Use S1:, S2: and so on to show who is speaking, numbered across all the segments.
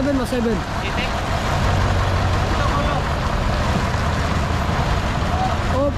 S1: 7 mo, 7.
S2: Titik.
S1: Op.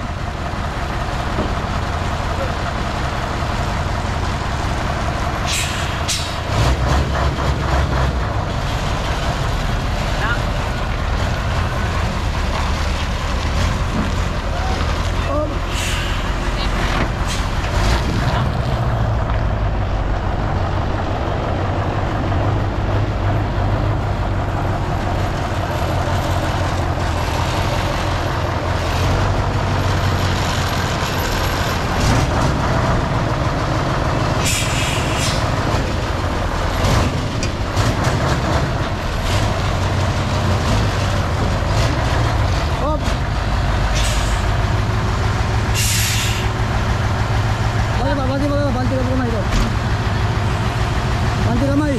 S1: Banti kamay.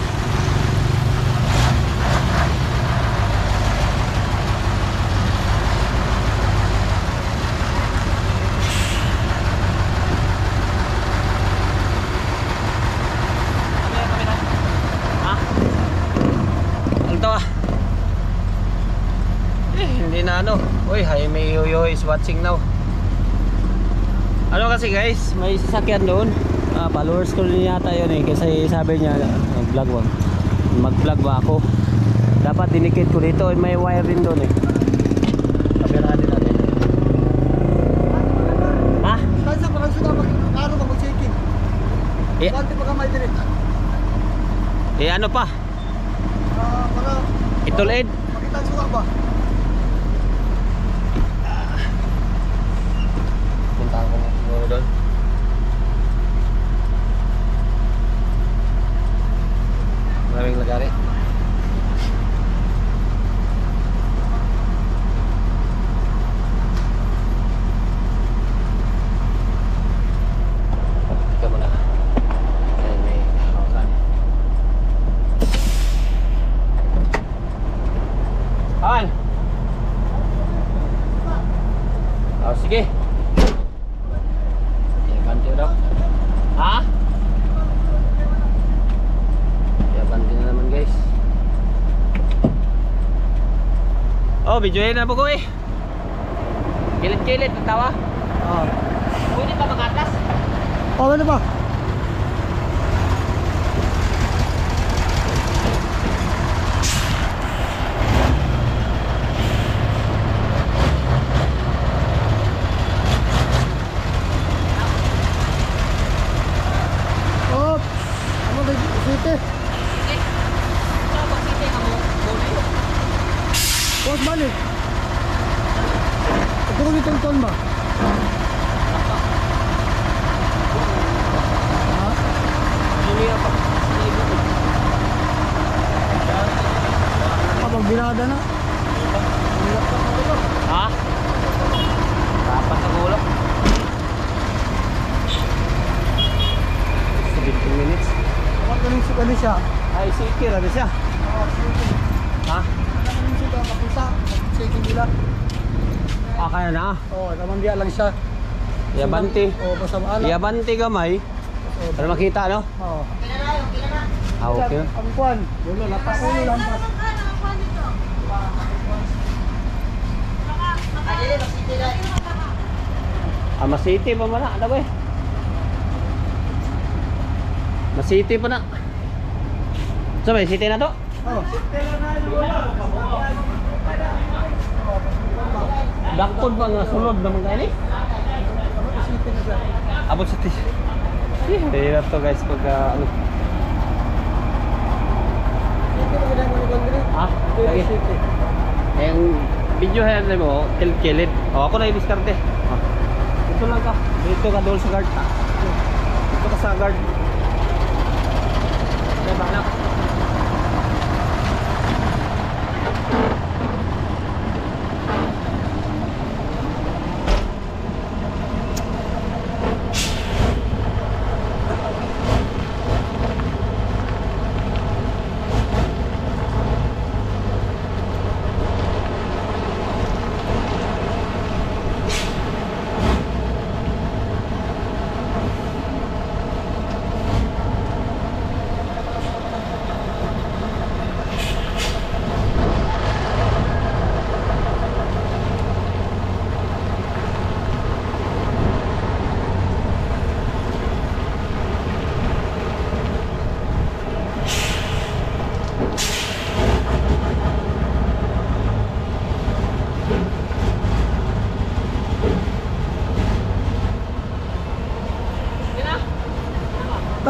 S2: Hindi na ano. Uy, Jaime Yoyo is watching now. Ano kasi guys, may sasakyan doon. Followers ko rin yata yun eh. Kasi sabi niya, mag-vlog ba ako? Dapat dinikit ko dito. May wire din doon eh. Kamerahan din natin. Ha?
S1: Kansa pa lang suda mag-aro ba mag-checking? Banti pa kamay din.
S2: Ano pa?
S1: Para
S2: Itulid.
S1: makita ang suka ba?
S2: Puntahan ko muna doon. Maraming lagari. Tika muna. Ayan, may hawakan. Hawan! Sige. Banti daw. Ha? Banti na naman guys. Oh, videoin na po ko eh. Kilit-kilit ang tawa. Pwede pa mag-atas?
S1: Ano ba? Huwag balik. Ito ko itong ton ba? Ha?
S2: Hindi pa.
S1: Kapag binada na.
S2: Ha? Dapat sa ulo. 17 minutes.
S1: Kapag galing suka na siya.
S2: Ay, sikir ano siya? Ha?
S1: Galing suka kapusa. Checking nila.
S2: Kaya na.
S1: Tamang biya lang siya.
S2: Yabanti.
S1: Basta maala.
S2: Yabanti gamay. Para makita no?
S1: Oo.
S2: Okay.
S1: Ang kwan. Ulo, lapas. Ulo, lampas.
S2: Masiti pa man na. Ano ba eh? Masiti pa na. So may city na to?
S1: Oo.
S2: Dakpod pa nga sulod naman kayo ni? Abot city. Hirap to guys pag ano. Ha? Lagi. Yung video yan mo, kilit. Ako na i-discarte. Dito lang ka. Dito ka doon sa guard. Dito ka sa guard. Okay, bahala.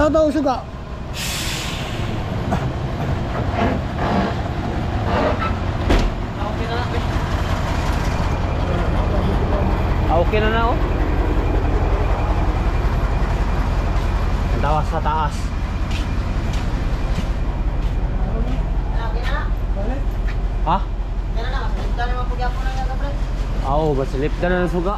S1: Ano daw suga?
S2: Okay na na. Okay na na oh. Ang tawas sa taas. Ha? Oo, basilip ka na ng suga.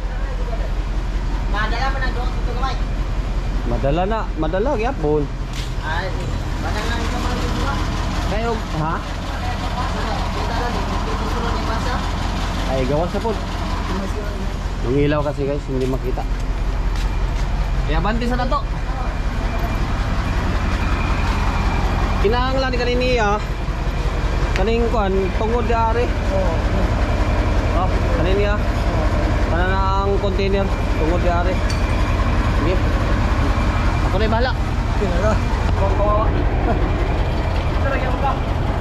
S3: Madala man ang doon ito gamay.
S2: Madala gyapon.
S3: Ay, madala lang ito mga dito.
S2: Kayo, ha?
S3: Kita na dito sunod ni basa.
S2: Ay, gawas na po. Yung ilaw kasi guys, hindi makita. Kaya banti sa nato. Kinahanglan ni kaniniya. Kaning kuan tungod dari. Oh, kaniniya. Kana na ang container tungod dari. Sige. Ako na bahala.
S1: Tinara.
S2: Ko. Tara gyud ka.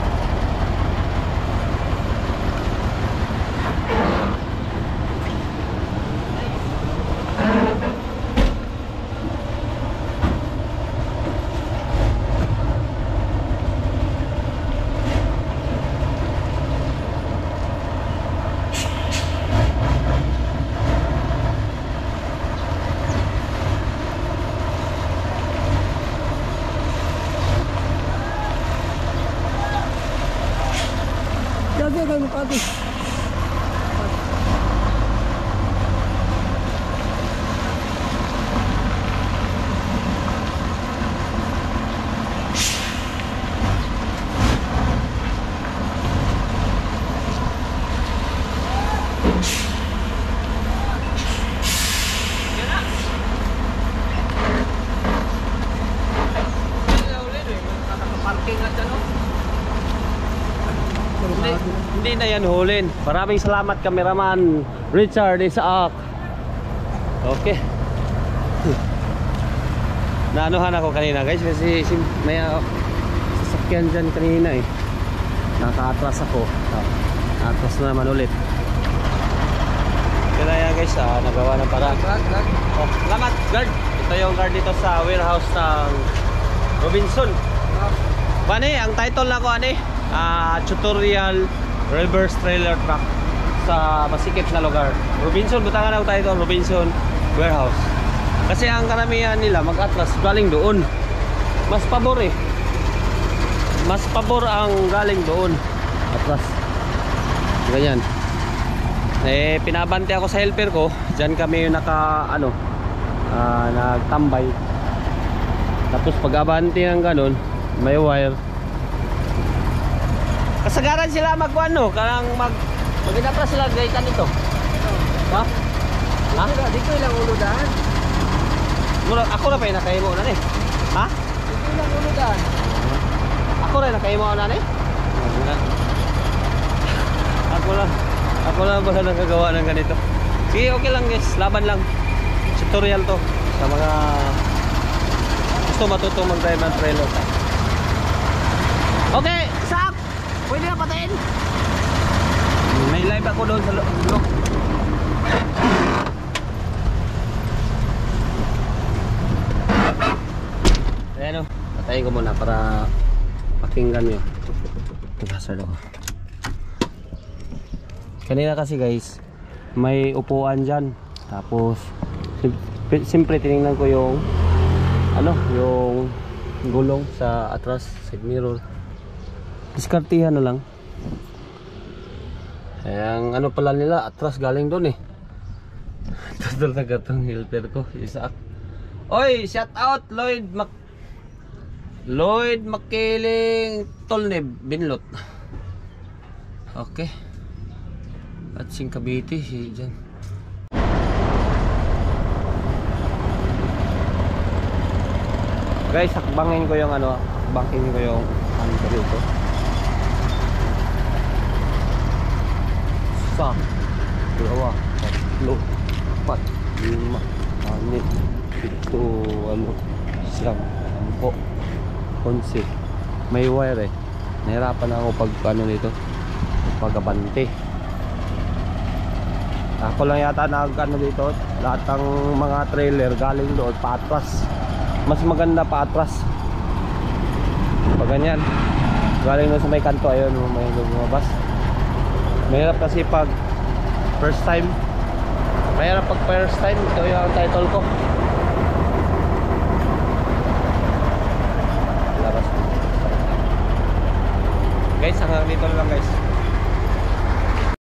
S1: Jadi kayo pati.
S2: Parking at ano? Hindi na yan hulin. Maraming salamat cameraman Richard Isaac. Okay. Naanuhan ako kanina guys kasi may sasakyan dyan kanina eh. Naka-atras ako. Atras na naman ulit. Kaya yan guys, nagawa ng parang. Oh, salamat guard. Ito yung guard dito sa warehouse ng Robinson. Bani, ang title na ko tutorial reverse trailer truck sa masikip na lugar. Robinson, butangan ako title, Robinson Warehouse. Kasi ang karamihan nila mag-atras galing doon. Mas pabor eh. Mas pabor ang galing doon. Atras. Ganyan. Eh, pinabante ako sa helper ko. Diyan kami nagtambay. Tapos pag-abante ng ganun, may wire. Kasagaran sila magkuano, kanang mag-inatras sila gaytan ito. Ha? Ha?
S1: Di ko ilang uludan.
S2: Ako na pa yung nakahimo na eh. Ha?
S1: Di ko ilang uludan.
S2: Ako rin nakahimo na eh. Ako lang ba nakagawa ng ganito. Sige, okay lang guys, laban lang. Tutorial to sa mga gusto matutong mag-drive ng trailer. Okay, Sak! Pwede na patayin. May live ako doon sa loob. Ayan o, patayin ko muna para pakinggan nyo. Nag-hazard ako. Kanina kasi guys, may upuan dyan. Tapos siyempre tinignan ko yung yung gulong sa atras, side mirror. Diskartihan na lang. Ang pala nila, atras galing doon eh. Total na gatong helper ko, Isaac. Oy, shout out Lloyd Makiling Tolneb Binlot. Okay. At sing Cavite si dyan. Guys, hakbangin ko yung hakbangin ko yung dito. Sa dalawa, tatlo, 4, 5, 6, 7, 8, 9, 10, 11. May wire eh. Nahirapan ako pag nito, pag-abante. Ako lang yata dito. Lahat ng mga trailer galing doon patras. mas maganda pa atras. Pag ganyan, galing doon sa may kanto, ayun, may lumabas. Mahirap kasi pag first time. Mahirap pag first time, ito yung title ko. Labas. Guys, hanggang dito lang guys.